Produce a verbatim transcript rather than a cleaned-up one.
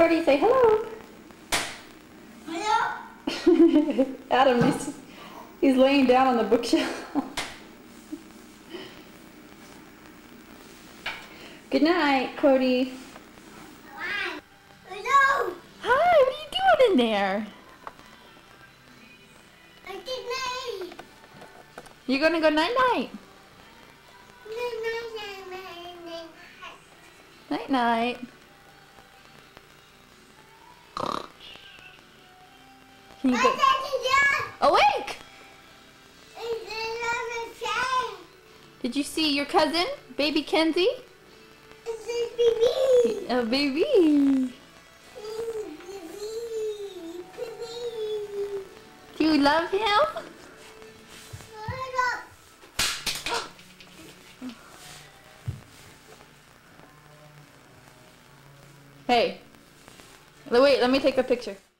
Cody, say hello. Hello. Adam, he's, he's laying down on the bookshelf. Good night, Cody. Hello. Hi, what are you doing in there? Good night. You're gonna go night-night. Night-night. Can you go? Awake! Did you see your cousin, baby Kenzie? A baby. Do you love him? Hey. Wait, let me take a picture.